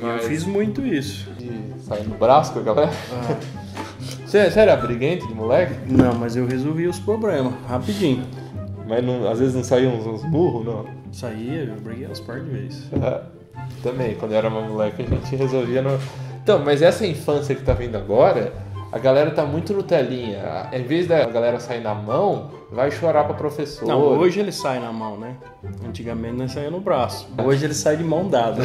Eu fiz muito isso. E sair no braço com a galera? Você era briguento de moleque? Não, mas eu resolvi os problemas, rapidinho. Mas não, às vezes não saíam uns burros, não? Saía, eu briguei umas par de vezes. Também, quando eu era uma moleque, a gente resolvia no... Então, mas essa infância que tá vindo agora, a galera tá muito no telinha. Em vez da galera sair na mão, vai chorar pra professor. Não, hoje ele sai na mão, né? Antigamente nós saía no braço. Hoje ele sai de mão dada.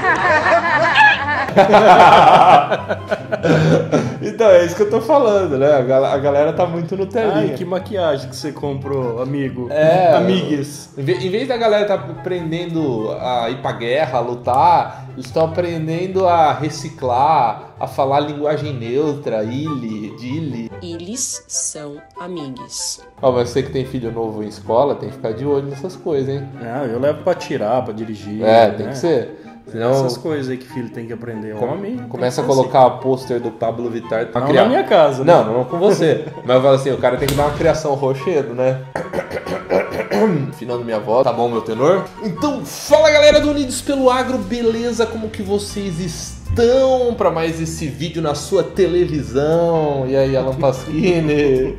Então, é isso que eu tô falando, né? A galera tá muito no telinha. Ai, que maquiagem que você comprou, amigo. Amigues. Em vez da galera tá aprendendo a ir pra guerra, a lutar, eles estão aprendendo a reciclar, a falar linguagem neutra, dile. Eles são amigues. Mas você que tem filho novo em escola, tem que ficar de olho nessas coisas, hein? Não, eu levo pra tirar, pra dirigir. Tem que ser. Senão, essas coisas aí que filho tem que aprender. Homem. Começa a colocar pôster do Pablo Vittar. Não criar... na minha casa, né? Não com você. Mas eu falo assim, o cara tem que dar uma criação rochedo, né? Finando minha voz. Tá bom, meu tenor? Então, fala galera do Unidos pelo Agro, beleza? Como que vocês estão para mais esse vídeo na sua televisão? E aí, Alan Pasquini?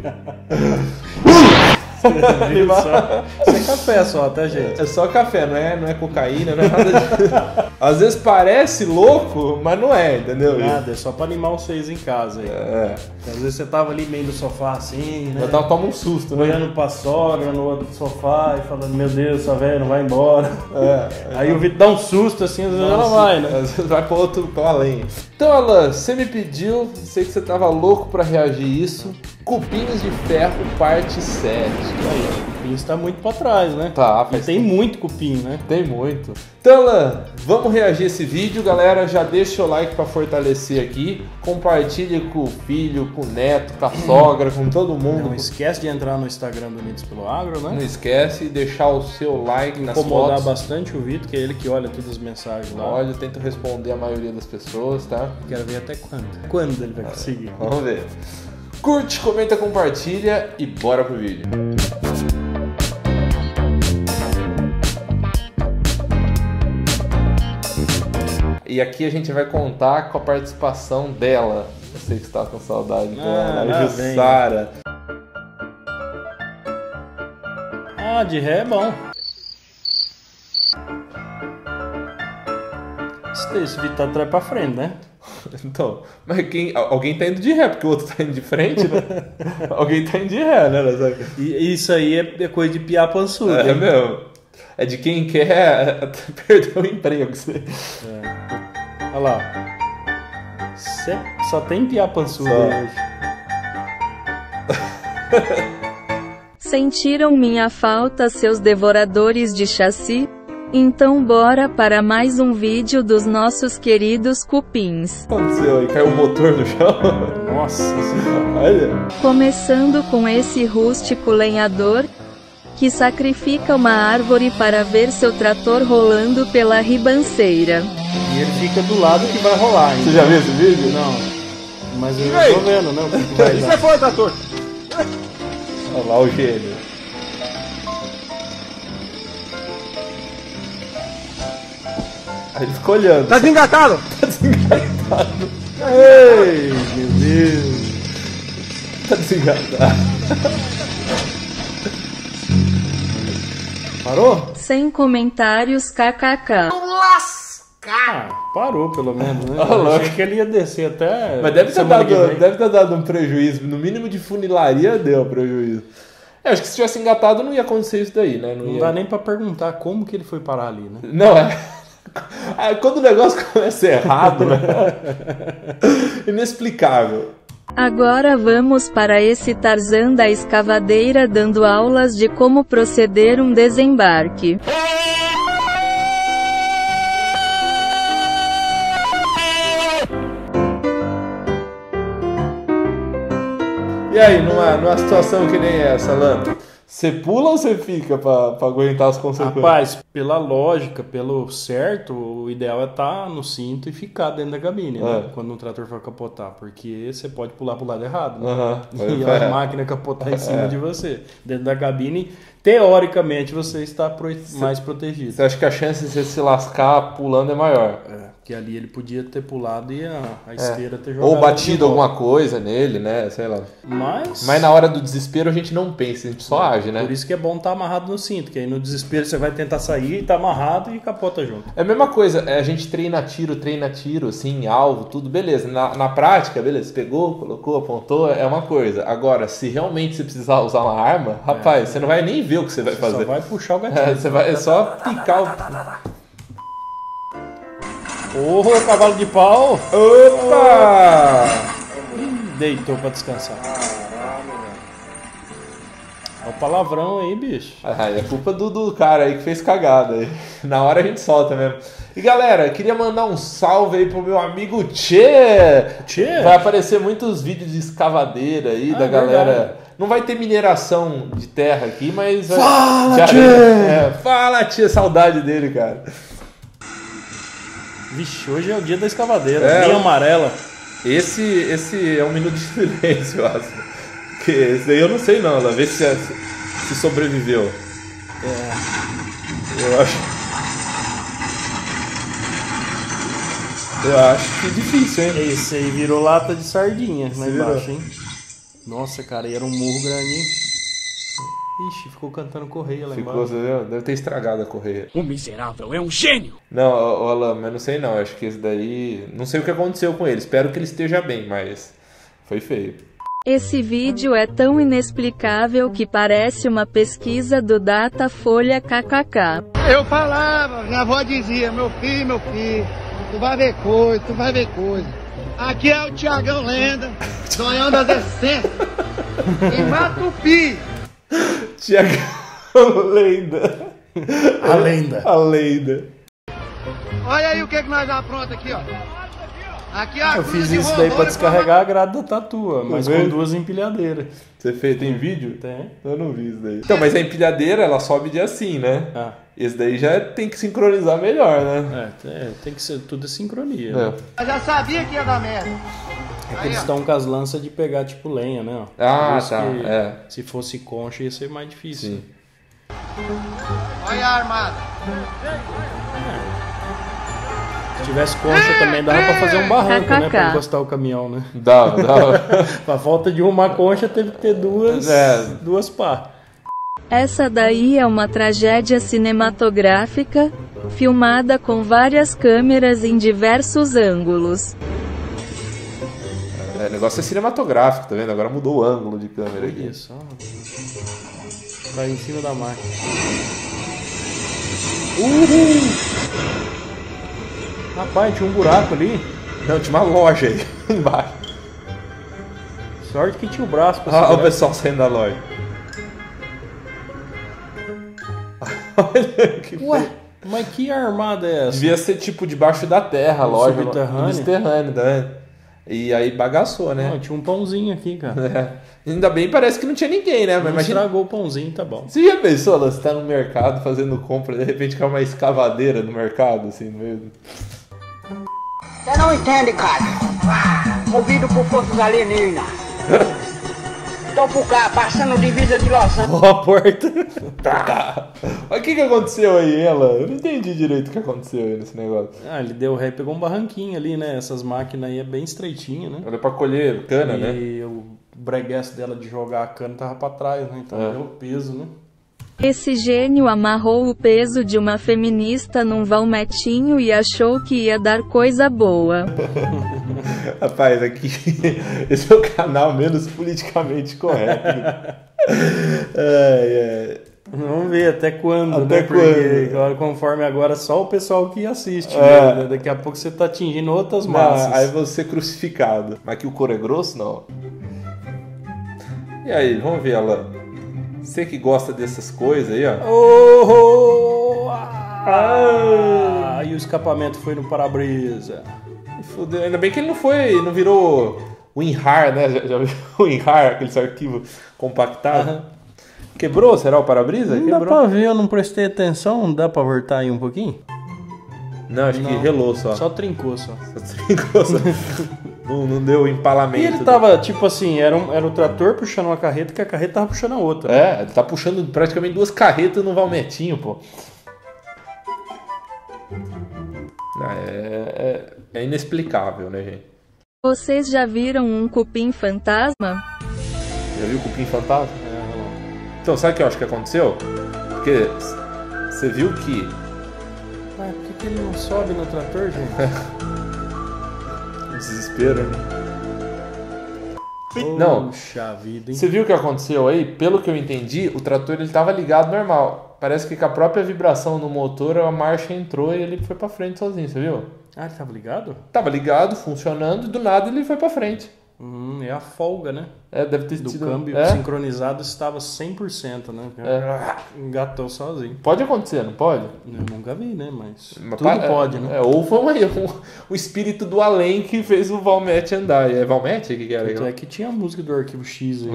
Isso é café só, tá, gente? É só café, não é cocaína, não é nada disso. Às vezes parece louco, mas não é, entendeu? Nada, é só pra animar vocês em casa aí. Às vezes você tava ali meio no sofá assim, né? Eu toma um susto, né? Olhando pra sogra no outro sofá e falando, meu Deus, essa velha não vai embora. Aí o Vitor dá um susto assim, às vezes ela vai, né? Às vezes vai pro além. Então, Alan, você me pediu, sei que você tava louco pra reagir isso. Cupins de Ferro, parte 7. Aí, o cupim está muito pra trás, né? Tá, e tem muito cupim, né? Tem muito. Então, Alan, vamos reagir a esse vídeo, galera. Já deixa o like pra fortalecer aqui. Compartilhe com o filho, com o neto, com a sogra, com todo mundo. Não esquece de entrar no Instagram do Unidos pelo Agro, né? Não esquece de deixar o seu like nas fotos. Incomodar bastante o Vitor, que é ele que olha todas as mensagens lá. Olha, eu tento responder a maioria das pessoas, tá? Quero ver até quando. Quando ele vai conseguir. Vamos ver. Curte, comenta, compartilha e bora pro vídeo. E aqui a gente vai contar com a participação dela. Eu sei que você tá com saudade dela, a Jussara. De ré é bom. Esse vídeo tá atrás pra frente, né? Então, mas alguém tá indo de ré, porque o outro tá indo de frente, né? Alguém tá indo de ré, né? E isso aí é coisa de piar pançudo. É mesmo. É de quem quer perder o emprego. Olha lá. Só tem piar pançudo hoje. Sentiram minha falta, seus devoradores de chassi? Então bora para mais um vídeo dos nossos queridos cupins. O que aconteceu aí? Caiu o motor no chão? Nossa senhora. Olha. Começando com esse rústico lenhador, que sacrifica uma árvore para ver seu trator rolando pela ribanceira. E ele fica do lado que vai rolar, hein? Você já viu esse vídeo? Não. Mas eu não tô vendo, não. Que vai Isso é fora, trator! Olha lá o gênio. Aí ele ficou olhando. Tá desengatado! Tá desengatado. Ei, meu Deus. Tá desengatado. Parou? Sem comentários, kkk. Parou pelo menos, né? Oh, eu achei que ele ia descer até. Mas deve ter dado um prejuízo. No mínimo de funilaria deu prejuízo. Acho que se tivesse engatado não ia acontecer isso daí, né? Não dá nem pra perguntar como que ele foi parar ali, né? Não, quando o negócio começa errado, né? Inexplicável. Agora vamos para esse Tarzan da escavadeira dando aulas de como proceder um desembarque. E aí, numa situação que nem essa, Alan, você pula ou você fica pra aguentar as consequências? Rapaz, pela lógica, pelo certo, o ideal é estar no cinto e ficar dentro da cabine, né? Quando um trator for capotar, porque você pode pular pro lado errado, né? E a máquina capotar em cima de você. Dentro da cabine, teoricamente, você está mais protegido. Você acha que a chance de você se lascar pulando é maior? Porque ali ele podia ter pulado e a esteira ter jogado. Ou batido alguma coisa nele, né? Sei lá. Mas na hora do desespero a gente não pensa, a gente só age, né? Por isso que é bom estar amarrado no cinto, que aí no desespero você vai tentar sair, tá amarrado e capota junto. É a mesma coisa, a gente treina tiro, assim, alvo, tudo, beleza. Na prática, beleza, pegou, colocou, apontou, é uma coisa. Agora, se realmente você precisar usar uma arma, rapaz, você não vai nem ver o que você vai fazer. Só vai puxar o gatilho. Você vai só picar o... Cavalo de pau! Opa! Deitou pra descansar. Olha o palavrão aí, bicho. É culpa do cara aí que fez cagada aí. Na hora a gente solta mesmo. E galera, queria mandar um salve aí pro meu amigo Tchê. Vai aparecer muitos vídeos de escavadeira aí da galera. Verdade. Não vai ter mineração de terra aqui, mas... Fala, Tchê! Fala, Tchê! Saudade dele, cara. Vixe, hoje é o dia da escavadeira, bem amarela. Esse é um minuto de silêncio, eu acho. Porque esse daí eu não sei não, vê se sobreviveu. Eu acho que é difícil, hein? Esse aí virou lata de sardinha lá embaixo, hein? Nossa, cara, e era um murro grande, hein? Ixi, ficou cantando correia lá embaixo. Deve ter estragado a correia. O miserável é um gênio! Não, Alan, mas não sei não. Acho que esse daí... Não sei o que aconteceu com ele. Espero que ele esteja bem, mas foi feio. Esse vídeo é tão inexplicável que parece uma pesquisa do Datafolha KKK. Eu falava, minha avó dizia, meu filho, tu vai ver coisa. Aqui é o Tiagão Lenda, sonhando a decência. Em Matupi. Tiagão Lenda. A lenda. Olha aí o que nós apronta aqui, ó. Aqui é a Eu fiz isso daí pra descarregar a grade da tatua, mas com 2 empilhadeiras. Você fez? Tem vídeo? Tem. Eu não vi isso daí. Então, mas a empilhadeira, ela sobe de assim, né? Esse daí já tem que sincronizar melhor, né? Tem que ser tudo sincronia. Né? Eu já sabia que ia dar merda. É que eles estão com as lanças de pegar tipo lenha, né? Tá. Se fosse concha ia ser mais difícil. Sim. Olha a armada. Se tivesse concha também dava pra fazer um barranco, né? Pra encostar o caminhão, né? Dava. Pra falta de uma concha teve que ter duas pá. Essa daí é uma tragédia cinematográfica, filmada com várias câmeras em diversos ângulos. O negócio é cinematográfico, tá vendo? Agora mudou o ângulo de câmera aqui. Isso, vai em cima da máquina. Rapaz, tinha um buraco ali. Não, tinha uma loja aí embaixo. Sorte que tinha o braço pra segurar. Olha o pessoal saindo da loja. Olha que Ué, mas que armada é essa? Devia ser tipo debaixo da terra a loja. Subterrâneo, né? E aí bagaçou, né? Não, tinha um pãozinho aqui, cara. Ainda bem, parece que não tinha ninguém, né? Mas estragou o pãozinho, tá bom. Você já pensou, você tá no mercado fazendo compra, de repente cai uma escavadeira no mercado, assim, no meio... Você não entende, cara. Movido por forças alienígenas. Tô por cá, passando divisa de Los Angeles. Ó a porta. Tá. Mas o que aconteceu aí, ela? Eu não entendi direito o que aconteceu aí nesse negócio. Ele deu ré e pegou um barranquinho ali, né? Essas máquinas aí é bem estreitinho, né? Era pra colher cana, né? E o breguesso dela de jogar a cana tava pra trás, né? Então deu peso, né? Esse gênio amarrou o peso de uma feminista num valmetinho e achou que ia dar coisa boa. Rapaz, aqui esse é o canal menos politicamente correto. Vamos ver até quando, até né? Porque quando? Conforme agora só o pessoal que assiste, né? Daqui a pouco você tá atingindo outras massas. Aí você é crucificado. Mas que o couro é grosso, não. E aí, vamos ver ela. Você que gosta dessas coisas aí, ó. E o escapamento foi no para-brisa. Fudeu. Ainda bem que ele não virou WinRAR, né? Já viu o WinRAR, aqueles arquivos compactados? Quebrou? Será o para-brisa? Não quebrou. Dá pra ver, eu não prestei atenção. Dá pra voltar aí um pouquinho? Não, acho que relou só. Só trincou, só. não deu empalamento. E ele tava, tipo assim, era o trator puxando uma carreta, que a carreta tava puxando a outra. É, ele tá puxando praticamente 2 carretas no valmetinho, pô. É inexplicável, né, gente? Vocês já viram um cupim fantasma? Já viu o cupim fantasma? Então, sabe o que eu acho que aconteceu? Porque você viu que... Mas por que ele não sobe no trator, gente? Desespero, né? Não, puxa vida, hein? Você viu o que aconteceu aí? Pelo que eu entendi, o trator ele tava ligado normal. Parece que com a própria vibração no motor, a marcha entrou e ele foi pra frente sozinho, você viu? Ah, ele tava ligado? Tava ligado, funcionando, e do nada ele foi pra frente. É a folga, né? Deve ter do sido... câmbio sincronizado estava 100%, né? Engatou sozinho. Pode acontecer, não pode? Eu nunca vi, né? Mas tudo pode, né? Ou foi o espírito do além que fez o Valmete andar. É Valmete que era? É que tinha a música do Arquivo X aí.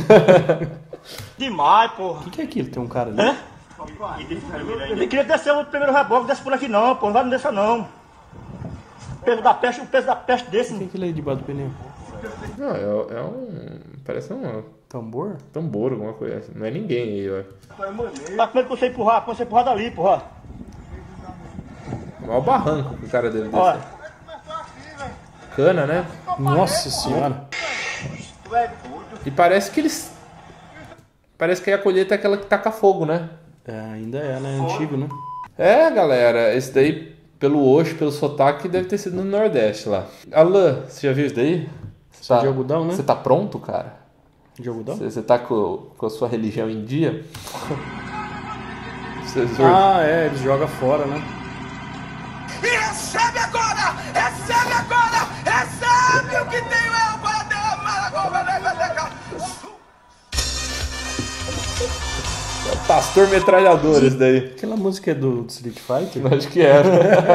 Demais, porra. O que é aquilo? Tem um cara ali? Ele queria descer o primeiro reboque, desce por aqui não, pô. Não vai descer não. O peso da peste desse. O que é aquilo aí debaixo do pneu? Não, parece um... Tambor? Tambor, alguma coisa assim. Não é ninguém aí, ó. Tá com medo que você empurrar dali, porra. Olha o barranco que o cara dele Olha. descer. Cana, né? Nossa senhora. E parece que eles... Parece que a colheita é aquela que taca fogo, né? Ainda é, né? Antigo, né? Galera, esse daí, pelo Oxo, pelo sotaque, deve ter sido no Nordeste lá. Alan, você já viu isso daí? Você de algodão, né? Você tá pronto, cara? De algodão? Você tá com a sua religião em dia? Eles jogam fora, né? E recebe agora o que tem o Pastor Metralhador, esse daí. Aquela música é do Street Fighter? Acho que era.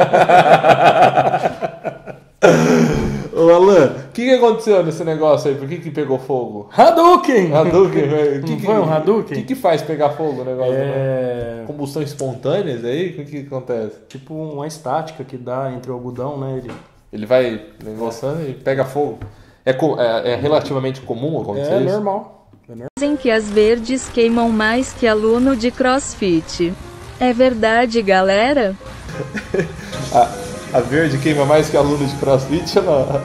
Ô Alan, o que aconteceu nesse negócio aí? Por que pegou fogo? Hadouken! Hadouken? Foi um Hadouken? O que faz pegar fogo o negócio? Combustão espontânea aí? O que acontece? Tipo uma estática que dá entre o algodão, né? Ele vai negociando e pega fogo. É relativamente comum acontecer isso? É normal. Dizem que as verdes queimam mais que aluno de CrossFit. É verdade, galera? A verde queima mais que aluno de CrossFit ou não?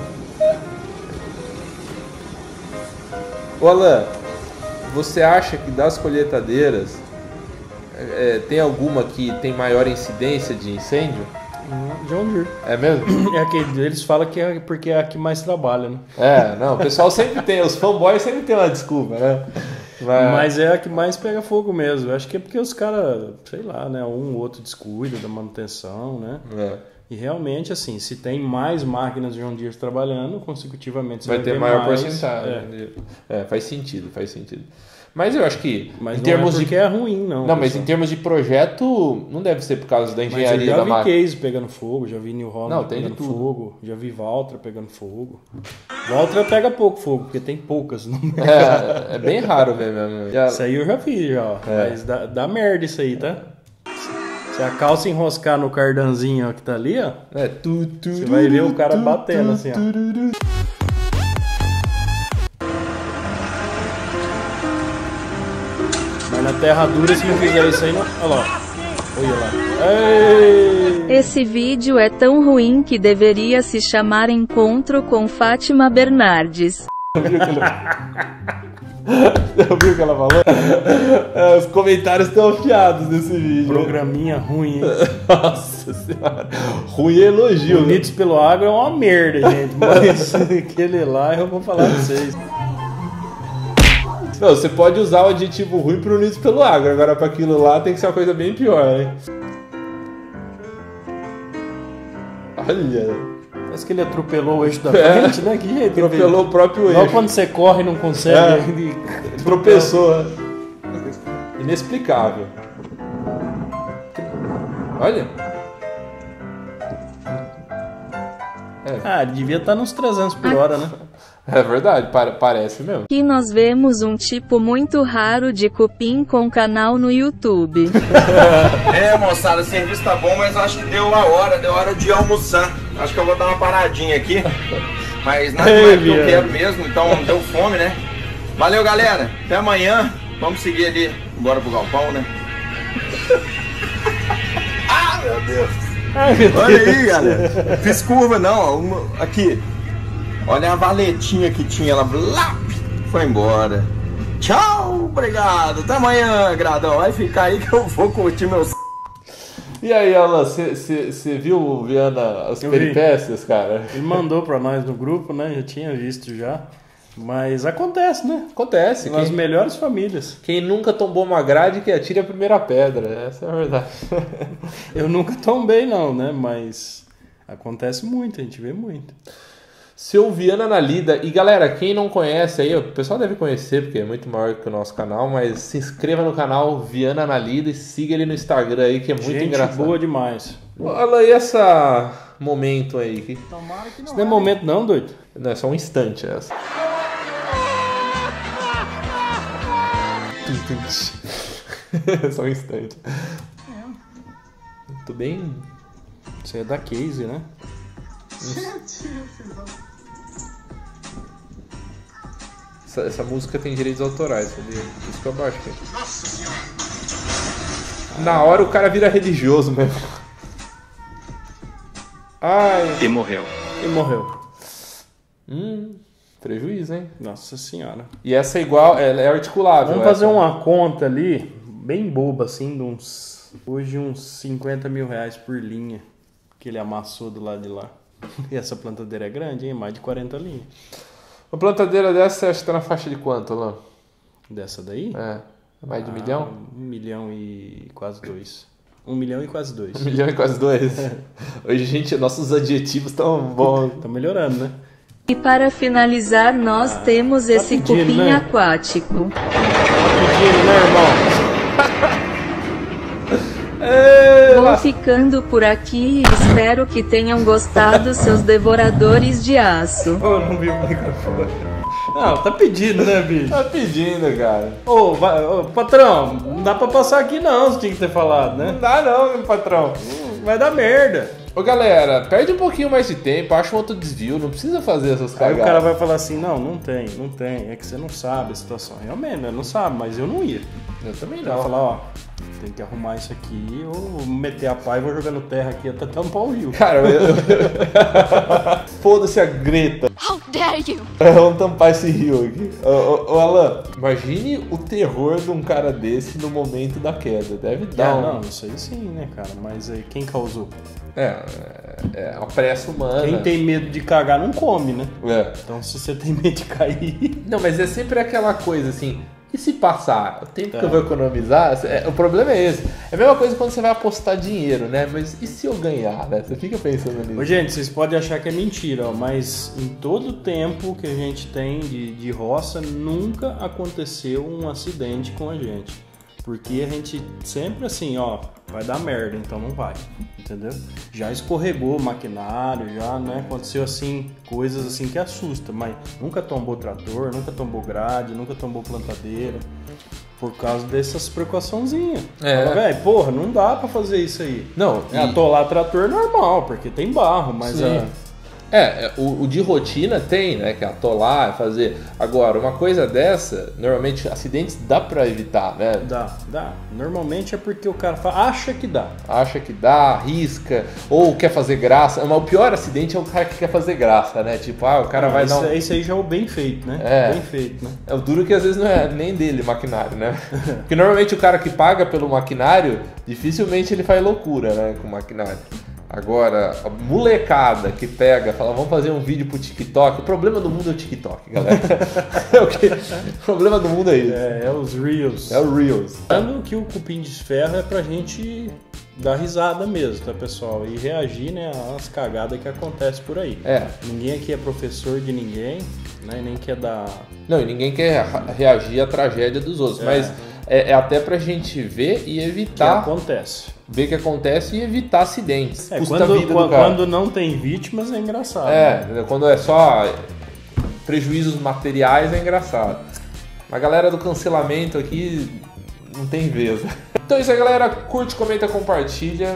Ô Alan, você acha que das colheitadeiras tem alguma que tem maior incidência de incêndio? John Deere. É mesmo? Eles falam que é porque é a que mais trabalha, né? Não, o pessoal sempre tem, os fanboys sempre tem uma desculpa, né? Mas é a que mais pega fogo mesmo. Eu acho que é porque os caras, sei lá, né? Um ou outro descuida da manutenção, né? E realmente, assim, se tem mais máquinas de John Deere trabalhando, consecutivamente vai ter maior porcentagem. Faz sentido. Mas eu acho que mas em termos de é ruim, não. Não, mas em termos de projeto, não deve ser por causa da engenharia da máquina. Já vi Case pegando fogo, já vi New Holland pegando fogo, já vi Valtra pegando fogo. Valtra pega pouco fogo, porque tem poucas no mercado. É bem raro ver mesmo. Isso aí eu já vi, ó. Mas dá merda isso aí, tá? Se a calça enroscar no cardanzinho ó, que tá ali, ó, você vai ver o cara batendo assim, ó. Mas na terra dura, se não fizer isso aí, não... Olha lá. Olha lá. Ei! Esse vídeo é tão ruim que deveria se chamar Encontro com Fátima Bernardes. Ouviu o que ela falou? Os comentários estão afiados nesse vídeo. Programinha ruim, hein? Nossa senhora. Ruim é elogio. Unidos pelo Agro é uma merda, gente. Mas aquele lá eu vou falar pra vocês. Não, você pode usar o adjetivo ruim pro Unidos pelo Agro. Agora pra aquilo lá tem que ser uma coisa bem pior, né? Olha... Parece que ele atropelou o eixo da frente, né? Que jeito. Atropelou o próprio eixo. Igual quando você corre e não consegue. Tropeçou. Inexplicável. Olha. Ele devia estar nos 300 por hora, né? É verdade, parece mesmo. E nós vemos um tipo muito raro de cupim com canal no YouTube. Moçada, o serviço tá bom, mas acho que deu hora de almoçar. Acho que eu vou dar uma paradinha aqui. Mas nada mais que eu quero mesmo, então deu fome, né? Valeu, galera. Até amanhã. Vamos seguir ali, embora pro galpão, né? Ah, meu Deus. Ai, meu Deus. Olha aí, galera. Fiz curva não, aqui. Olha a valetinha que tinha, ela foi embora. Tchau, obrigado. Até amanhã, gradão. Vai ficar aí que eu vou curtir meus... E aí, Alan, você viu o Viana, as peripécias, cara? Ele mandou pra nós no grupo, né? Eu tinha visto já. Mas acontece, né? Acontece. Nas melhores famílias. Quem nunca tombou uma grade que atire a primeira pedra. Essa é a verdade. Eu nunca tombei não, né? Mas acontece muito, a gente vê muito. Seu Viana na Lida. E galera, quem não conhece aí, o pessoal deve conhecer porque é muito maior que o nosso canal, mas se inscreva no canal Viana na Lida e siga ele no Instagram aí que é muito engraçado. Boa demais. Olha aí esse momento aí. Tomara que não. Isso não é momento não, doido? Não, é só um instante essa. Só um instante. Muito bem. Isso é da Case, né? Essa música tem direitos autorais, sabia? Por isso que eu baixo. Na hora o cara vira religioso mesmo. Ai. E morreu. Prejuízo, hein? Nossa senhora. E essa é igual, ela é articulável. Vamos fazer uma conta ali, bem boba, assim, de hoje uns 50 mil reais por linha que ele amassou do lado de lá. E essa plantadeira é grande, hein? Mais de 40 linhas. Uma plantadeira dessa você acha que tá na faixa de quanto, Alain? Dessa daí? É. Mais de 1 milhão? 1 milhão e quase 2. 1 milhão e quase 2. 1 milhão e quase 2. Hoje, gente, nossos adjetivos estão bons. Tá melhorando, né? E para finalizar, nós temos esse cupim né? Aquático. Pedindo, né, irmão? Vou ficando por aqui e espero que tenham gostado, seus devoradores de aço. Oh, não vi o microfone. Não, tá pedindo, né, bicho? Tá pedindo, cara. Ô, patrão, não dá pra passar aqui não, você tinha que ter falado, né? Não dá não, patrão. Vai dar merda. Ô galera, perde um pouquinho mais de tempo, acha um outro desvio, não precisa fazer essas cagadas. Aí o cara vai falar assim, não tem, é que você não sabe a situação. Realmente, eu não sabe, mas eu não ia. Eu também não. Vai falar, ó, tem que arrumar isso aqui, ou meter a pá e vou jogando terra aqui até tampar o rio. Cara, foda-se a Greta. How dare you? Vamos tampar esse rio aqui. Ô Alan, imagine o terror de um cara desse no momento da queda. Deve dar. Não, isso aí sim, né, cara? Mas aí quem causou? É uma pressa humana. Quem tem medo de cagar não come, né? É. Então se você tem medo de cair... Não, mas é sempre aquela coisa assim... E se passar? O tempo que eu vou economizar? O problema é esse. É a mesma coisa quando você vai apostar dinheiro, né? Mas e se eu ganhar, né? Você fica pensando nisso. Ô, gente, vocês podem achar que é mentira, ó, mas em todo o tempo que a gente tem de roça, nunca aconteceu um acidente com a gente. Porque a gente sempre assim, ó, vai dar merda, então não vai, entendeu? Já escorregou o maquinário, já, né, aconteceu assim, coisas assim que assustam, mas nunca tombou trator, nunca tombou grade, nunca tombou plantadeira, por causa dessas precauçãozinhas. Fala, velho, porra, não dá pra fazer isso aí. Não, atolar trator normal, porque tem barro, mas o de rotina tem, né? Que é atolar, fazer. Agora, uma coisa dessa, normalmente acidentes dá pra evitar, né? Dá. Normalmente é porque o cara acha que dá. Acha que dá, arrisca, ou quer fazer graça. Mas o pior acidente é o cara que quer fazer graça, né? Tipo, o cara vai dar Esse aí já é o bem feito, né? Bem feito, né? É o duro que às vezes não é nem dele o maquinário, né? Porque normalmente o cara que paga pelo maquinário, dificilmente ele faz loucura, né? Com o maquinário. Agora, a molecada que pega, fala, vamos fazer um vídeo pro TikTok. O problema do mundo é o TikTok, galera. O problema do mundo é isso. É os Reels. É o Reels. Lembrando que o cupim de ferro é pra gente dar risada mesmo, tá, pessoal? E reagir, né, às cagadas que acontecem por aí. Ninguém aqui é professor de ninguém, né, nem quer dar... Não, e ninguém quer reagir à tragédia dos outros, mas é até pra gente ver e evitar... Que acontece. Ver que acontece e evitar acidentes. Quando não tem vítimas é engraçado. Né? Quando é só prejuízos materiais é engraçado. A galera do cancelamento aqui não tem vez. Então é isso aí, galera. Curte, comenta, compartilha.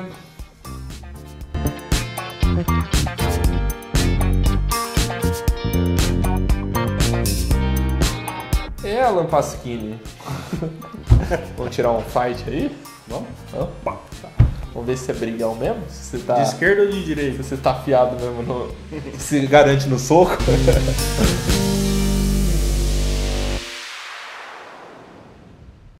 Alan Pasquini. Vamos tirar um fight aí? Vamos? Opa. Vamos ver se é brigão mesmo? Se você tá... De esquerda ou de direita? Se você tá afiado mesmo, se garante no soco.